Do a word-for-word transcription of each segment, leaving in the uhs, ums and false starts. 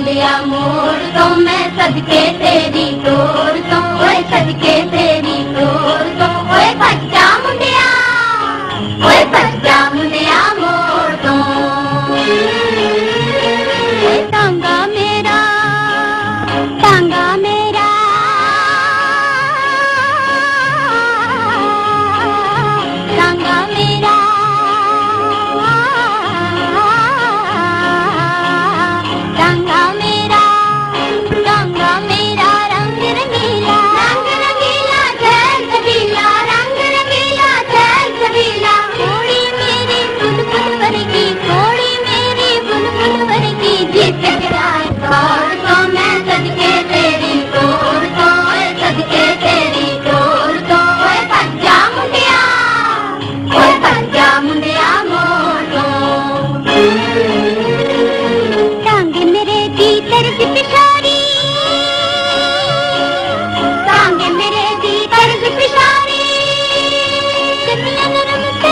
मुंडिया मोड़ तो मैं सदके तेरी तोड़ तो, ओए सदके तेरी तोड़ तो, ओए भज्जा मुंडिया, ओए भज्जा मुंडिया मोड़ तो। टांगा मेरा, टांगा मेरा, टांगा मेरा, टांगा मेरा, टांगा मेरा रंग रंगीला, रंग रंगीला चैन छबीला, रंग रंगीला चैन छबीला। घोड़ी मेरी बुलबुल वर्गी, घोड़ी मेरी बुलबुल वर्गी, जीत गिराए तोड़ तो मैं सदके तेरी तोड़ तो, ओए सदके तेरी तोड़ तो, ओए भज्जा मुंडिया, ओए भज्जा मुंडिया मोड़ तो। टांगे मेरे दी तरज पिशारी, टांगे मेरे दी तरज पिशारी, कन्या नरम से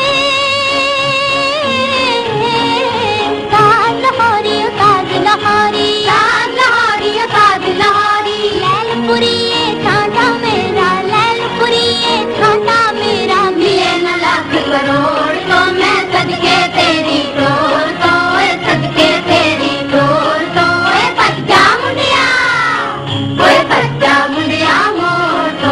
ताज लहारी, ताज लहारी, ताज लहारी, ताज लहारी। लैलपुरी ये छांटा मेरा, लैलपुरी ये छांटा मेरा, मिले न लाख करोड़ तो मैं सदके तेरी तोड़ तो, ओए सदके तेरी तोड़ तो, ओए भज्जा मुंडिया, ओए भज्जा मुंडिया मोड़ तो।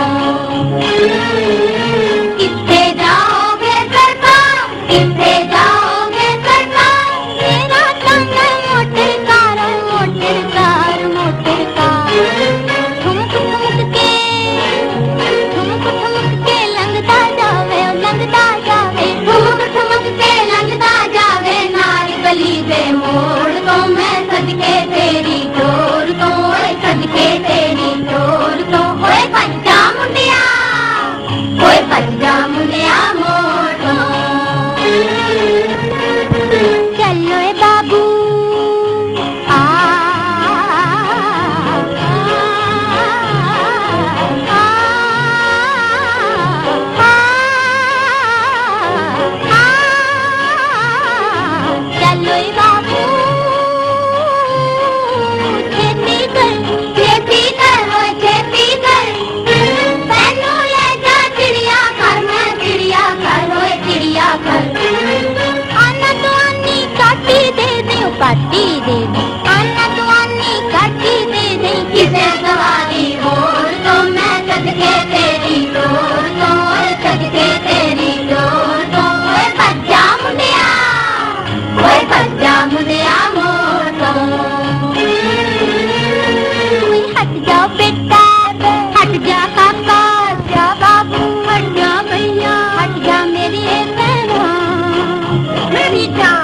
किथे जाओगे सरकार, किथे जाओगे सरकार, मेरा संग motor car, motor car, motor car. ठुमक ठुमक के, ठुमक ठुमक के लंघता जावे, लंघता जावे, ठुमक ठुमक के लंघता जावे, नार गली दे मोड़ तो मैं सदके तेरी तोड़ तो, ओए सदके तेरी तोड़ तो, ओए भज्जा मुंडिया, ओए भज्जा मुंडिया मोड़ तो। चलो ए बाबू आ, आ, आ, आ, आ, चलो ए बाबू खेती कर, खेती कर, ओए खेती कर, मैनू ले जा चिड़िया घर में, चिड़िया घर, ओए चिड़िया घर। आना तो आनी काटी दे दे, काटी दे दे, आना तो आनी काटी दे दे, किसे सवारी मोड़ तो मैं सदके तेरी तोड़ तो, ओए सदके तेरी तोड़ तो, ओए भज्जा मुंडिया, ओए भज्जा मुंडिया मोड़ तो। हट जाओ बेटा, हट जा काका, जा बाबू, हट जा भैया, हट जा मेरी बहना, मेरी जान।